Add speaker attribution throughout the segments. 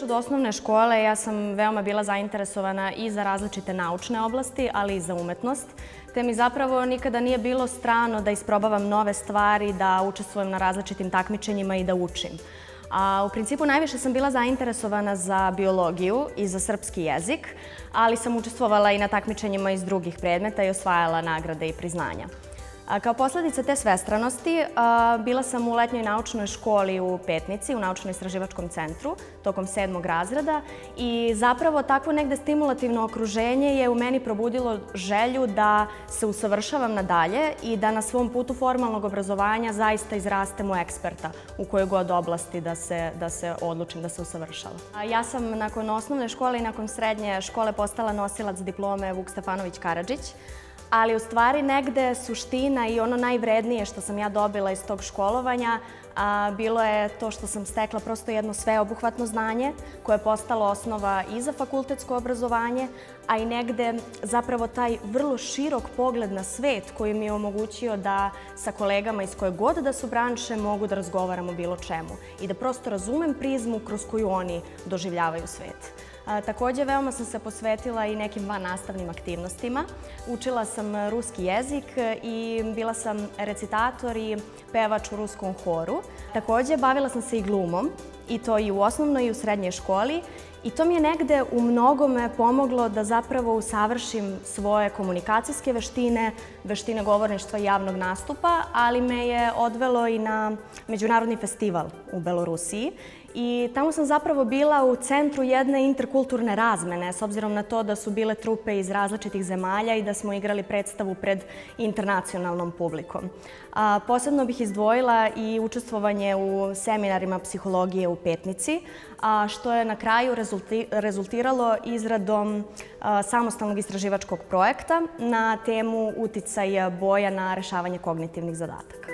Speaker 1: od osnovne škole ja sam veoma bila zainteresovana i za različite naučne oblasti, ali i za umetnost, te mi zapravo nikada nije bilo strano da isprobavam nove stvari, da učestvujem na različitim takmičenjima i da učim. A u principu najviše sam bila zainteresovana za biologiju i za srpski jezik, ali sam učestvovala i na takmičenjima iz drugih predmeta i osvajala nagrade i priznanja. Kao posledica te svestranosti bila sam u letnjoj naučnoj školi u Petnici, u Naučno-istraživačkom centru, tokom 7. razreda i zapravo takvo negde stimulativno okruženje je u meni probudilo želju da se usavršavam nadalje i da na svom putu formalnog obrazovanja zaista izrastem u eksperta u kojoj god oblasti da se odlučim da se usavršavam. Ja sam nakon osnovne škole i nakon srednje škole postala nosilac diplome Vuk Stefanović Karadžić, ali u stvari negde suština i ono najvrednije što sam ja dobila iz tog školovanja bilo je to što sam stekla prosto jedno sveobuhvatno znanje koje je postalo osnova i za fakultetsko obrazovanje, a i negde zapravo taj vrlo širok pogled na svet koji mi je omogućio da sa kolegama iz koje god da su branše mogu da razgovaram o bilo čemu i da prosto razumem prizmu kroz koju oni doživljavaju svet. Takođe, veoma sam se posvetila i nekim vannastavnim aktivnostima. Učila sam ruski jezik i bila sam recitator i pevač u ruskom horu. Takođe, bavila sam se i glumom, i to i u osnovnoj i u srednjoj školi. I to mi je negde u mnogome pomoglo da zapravo usavršim svoje komunikacijske veštine, veštine govorništva i javnog nastupa, ali me je odvelo i na međunarodni festival u Belorusiji. I tamo sam zapravo bila u centru jedne interkulturne razmene, s obzirom na to da su bile trupe iz različitih zemalja i da smo igrali predstavu pred internacionalnom publikom. Posebno bih izdvojila i učestvovanje u seminarima psihologije u Petnici, što je na kraju rezultiralo izradom samostalnog istraživačkog projekta na temu uticaja boja na rešavanje kognitivnih zadataka.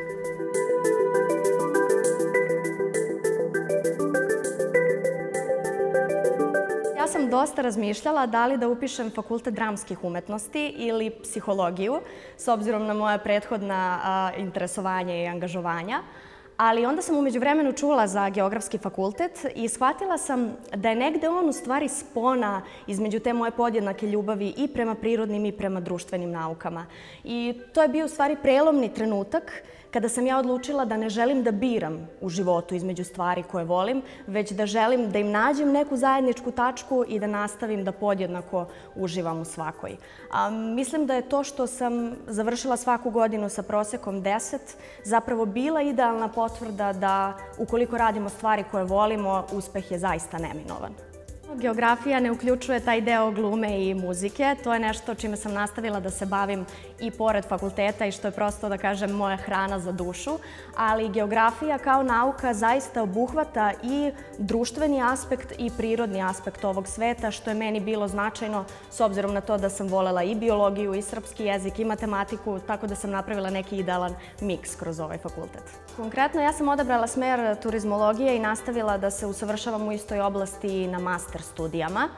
Speaker 1: Ja sam dosta razmišljala da li da upišem Fakultet dramskih umetnosti ili psihologiju, s obzirom na moja prethodna interesovanja i angažovanja. Ali onda sam umeđu vremenu čula za Geografski fakultet i shvatila sam da je negde on u stvari spona između te moje podjednake ljubavi i prema prirodnim i prema društvenim naukama. I to je bio u stvari prelomni trenutak kada sam ja odlučila da ne želim da biram u životu između stvari koje volim, već da želim da im nađem neku zajedničku tačku i da nastavim da podjednako uživam u svakoj. Mislim da je to što sam završila svaku godinu sa prosekom 10 zapravo bila idealna potvrda da ukoliko radimo stvari koje volimo, uspeh je zaista neminovan. Geografija ne uključuje taj deo glume i muzike. To je nešto čime sam nastavila da se bavim i pored fakulteta i što je prosto, da kažem, moja hrana za dušu. Ali geografija kao nauka zaista obuhvata i društveni aspekt i prirodni aspekt ovog sveta, što je meni bilo značajno s obzirom na to da sam volela i biologiju, i srpski jezik, i matematiku, tako da sam napravila neki idealan miks kroz ovaj fakultet. Konkretno, ja sam odabrala smer turizmologije i nastavila da se usavršavam u istoj oblasti na master studijama.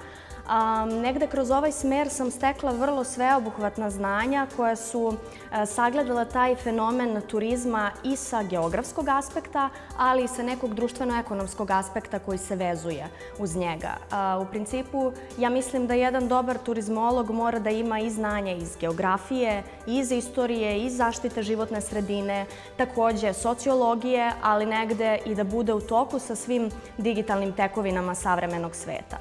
Speaker 1: Negde kroz ovaj smer sam stekla vrlo sveobuhvatna znanja koja su sagledala taj fenomen turizma i sa geografskog aspekta, ali i sa nekog društveno-ekonomskog aspekta koji se vezuje uz njega. U principu, ja mislim da jedan dobar turizmolog mora da ima i znanja iz geografije, iz istorije, iz zaštite životne sredine, takođe sociologije, ali negde i da bude u toku sa svim digitalnim tekovinama savremenog sveta.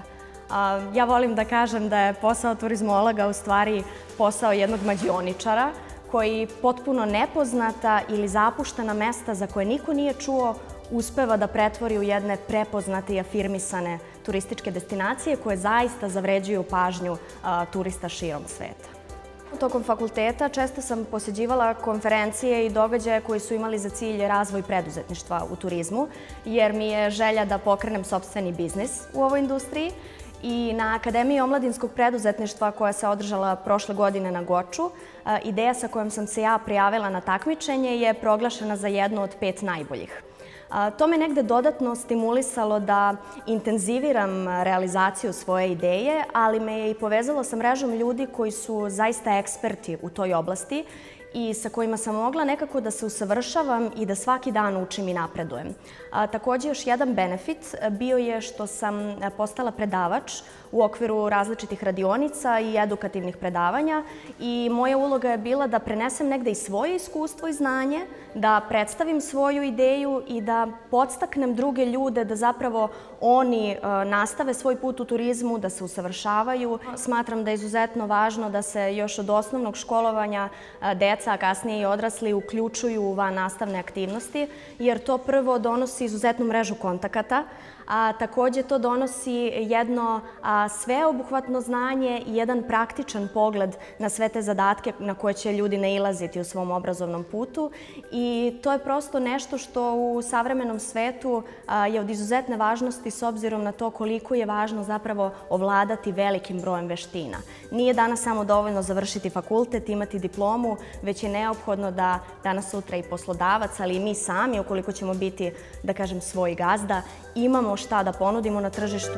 Speaker 1: Ja volim da kažem da je posao turizmologa u stvari posao jednog mađioničara koji potpuno nepoznata ili zapuštena mesta za koje niko nije čuo uspeva da pretvori u jedne prepoznate i afirmisane turističke destinacije koje zaista zavređuju pažnju turista širom sveta. Tokom fakulteta često sam poseđivala konferencije i događaje koji su imali za cilj razvoj preduzetništva u turizmu, jer mi je želja da pokrenem sopstveni biznis u ovoj industriji. I na Akademiji omladinskog preduzetništva koja se održala prošle godine na Goču, ideja sa kojom sam se ja prijavila na takmičenje je proglašena za jednu od 5 najboljih. To me negde dodatno stimulisalo da intenziviram realizaciju svoje ideje, ali me je i povezalo sa mrežom ljudi koji su zaista eksperti u toj oblasti i sa kojima sam mogla nekako da se usavršavam i da svaki dan učim i napredujem. Takođe, još jedan benefit bio je što sam postala predavač u okviru različitih radionica i edukativnih predavanja i moja uloga je bila da prenesem negde i svoje iskustvo i znanje, da predstavim svoju ideju i da podstaknem druge ljude da zapravo oni nastave svoj put u turizmu, da se usavršavaju. Smatram da je izuzetno važno da se još od osnovnog školovanja deca, a kasnije i odrasli, uključuju u vannastavne aktivnosti, jer to prvo donosi izuzetnu mrežu kontakata, a takođe to donosi jedno sveobuhvatno znanje i jedan praktičan pogled na sve te zadatke na koje će ljudi nailaziti u svom obrazovnom putu i to je prosto nešto što u savremenom svetu je od izuzetne važnosti s obzirom na to koliko je važno zapravo ovladati velikim brojem veština. Nije danas samo dovoljno završiti fakultet, imati diplomu, već je neophodno da danas sutra i poslodavac, ali i mi sami, ukoliko ćemo biti, da kažem, svoj gazda, imamo šta da ponudimo na tržištu.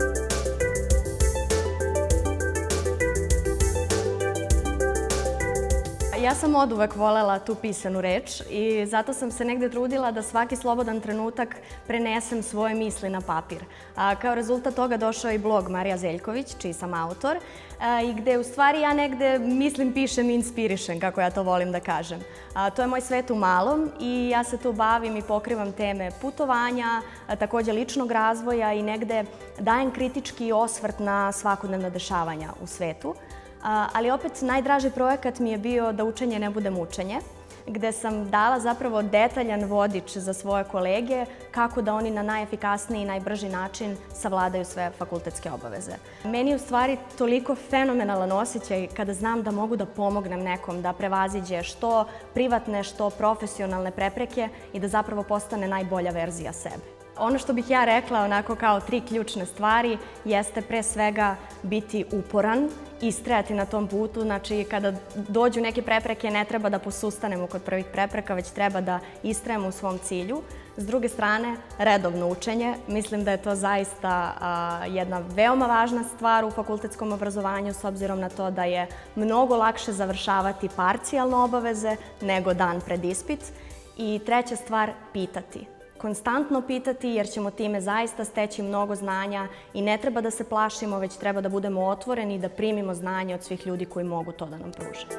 Speaker 1: Ja sam oduvek volela tu pisanu reč i zato sam se negde trudila da svaki slobodan trenutak prenesem svoje misli na papir. Kao rezultat toga došao je i blog Marija Zeljković, čiji sam autor, i gde u stvari ja negde mislim, pišem i inspirišem, kako ja to volim da kažem. To je moj svet u malom i ja se tu bavim i pokrivam teme putovanja, takođe ličnog razvoja i negde dajem kritički osvrt na svakodnevna dešavanja u svetu. Ali opet najdraži projekat mi je bio da učenje ne bude mučenje, gde sam dala zapravo detaljan vodič za svoje kolege kako da oni na najefikasniji i najbrži način savladaju sve fakultetske obaveze. Meni je u stvari toliko fenomenalan osjećaj kada znam da mogu da pomognem nekom da prevaziđe što privatne, što profesionalne prepreke i da zapravo postane najbolja verzija sebe. Ono što bih ja rekla onako kao 3 ključne stvari jeste pre svega biti uporan, istrajati na tom putu. Znači, kada dođu neke prepreke, ne treba da posustanemo kod prvih prepreka, već treba da istrajemo u svom cilju. S druge strane, redovno učenje. Mislim da je to zaista jedna veoma važna stvar u fakultetskom obrazovanju, s obzirom na to da je mnogo lakše završavati parcijalne obaveze nego dan pred ispit. I treća stvar, pitati. Konstantno pitati jer ćemo time zaista steći mnogo znanja i ne treba da se plašimo, već treba da budemo otvoreni i da primimo znanje od svih ljudi koji mogu to da nam pruže.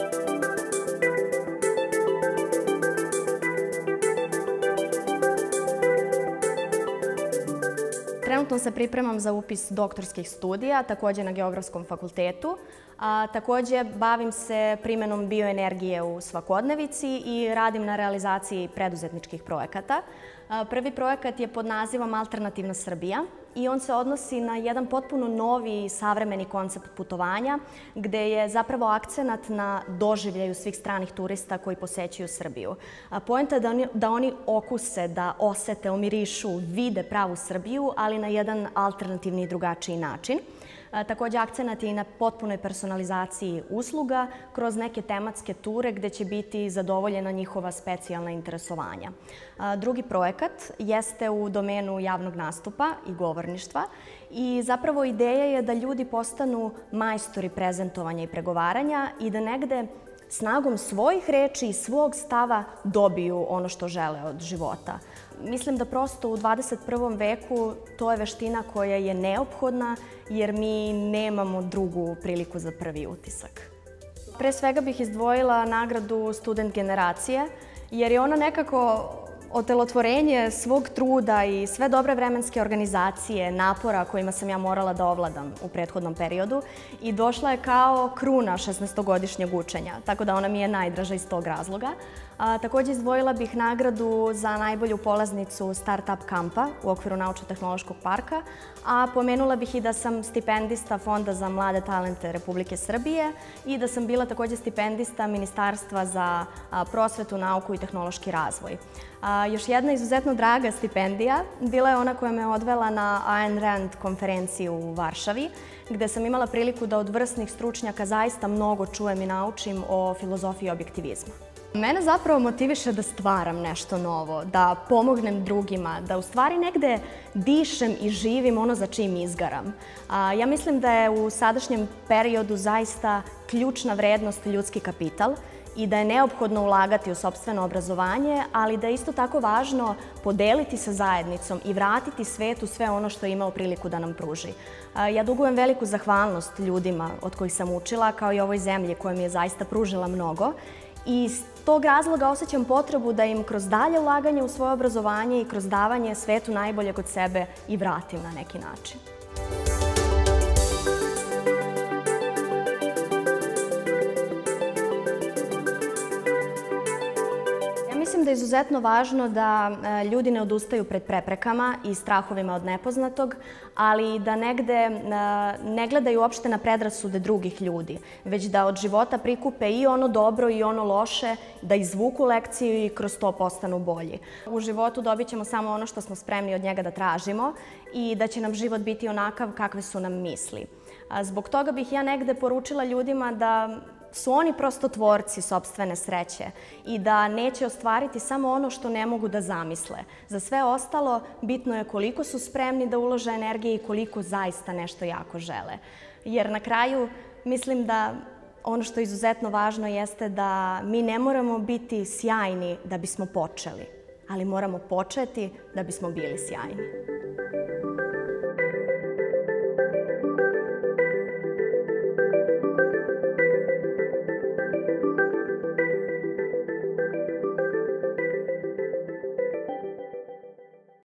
Speaker 1: Trenutno se pripremam za upis doktorskih studija, takođe na Geografskom fakultetu. Takođe, bavim se primenom bioenergije u svakodnevici i radim na realizaciji preduzetničkih projekata. Prvi projekat je pod nazivom Alternativna Srbija i on se odnosi na jedan potpuno novi i savremeni koncept putovanja, gde je zapravo akcenat na doživljaju svih stranih turista koji posećuju Srbiju. Poenta je da oni okuse, da osete, omirišu, vide pravu Srbiju, ali na jedan alternativni i drugačiji način. Takođe, akcenat je i na potpunoj personalizaciji usluga kroz neke tematske ture gde će biti zadovoljena njihova specijalna interesovanja. Drugi projekat jeste u domenu javnog nastupa i govorništva i zapravo ideja je da ljudi postanu majstori prezentovanja i pregovaranja i da negde snagom svojih reči i svog stava dobiju ono što žele od života. Mislim da prosto u 21. veku to je veština koja je neophodna jer mi nemamo drugu priliku za prvi utisak. Pre svega bih izdvojila nagradu Student generacije jer je ona nekako otelotvorenje svog truda i sve dobre vremenske organizacije, napora kojima sam ja morala da ovladam u prethodnom periodu i došla je kao kruna 16-godišnjeg učenja, tako da ona mi je najdraža iz tog razloga. Takođe izdvojila bih nagradu za najbolju polaznicu Startup kampa u okviru Naučno-tehnološkog parka, a pomenula bih i da sam stipendista Fonda za mlade talente Republike Srbije i da sam bila takođe stipendista Ministarstva za prosvetu, nauku i tehnološki razvoj. Još jedna izuzetno draga stipendija bila je ona koja me odvela na Ayn Rand konferenciju u Varšavi, gde sam imala priliku da od vrsnih stručnjaka zaista mnogo čujem i naučim o filozofiji objektivizma. Mene zapravo motiviše da stvaram nešto novo, da pomognem drugima, da u stvari negde dišem i živim ono za čim izgaram. Ja mislim da je u sadašnjem periodu zaista ključna vrednost ljudski kapital i da je neophodno ulagati u sopstveno obrazovanje, ali da je isto tako važno podeliti sa zajednicom i vratiti svetu sve ono što je imao priliku da nam pruži. Ja dugujem veliku zahvalnost ljudima od kojih sam učila, kao i ovoj zemlji koja mi je zaista pružila mnogo. I iz tog razloga osjećam potrebu da im kroz dalje ulaganje u svoje obrazovanje i kroz davanje svetu najboljeg od sebe i vratim na neki način. Mislim da je izuzetno važno da ljudi ne odustaju pred preprekama i strahovima od nepoznatog, ali da negde ne gledaju uopšte na predrasude drugih ljudi, već da od života prikupe i ono dobro i ono loše, da izvuku lekciju i kroz to postanu bolji. U životu dobit ćemo samo ono što smo spremni od njega da tražimo i da će nam život biti onakav kakve su nam misli. Zbog toga bih ja negde poručila ljudima da su oni prosto tvorci sopstvene sreće i da neće ostvariti samo ono što ne mogu da zamisle. Za sve ostalo bitno je koliko su spremni da ulože energije i koliko zaista nešto jako žele. Jer na kraju mislim da ono što je izuzetno važno jeste da mi ne moramo biti sjajni da bismo počeli, ali moramo početi da bismo bili sjajni.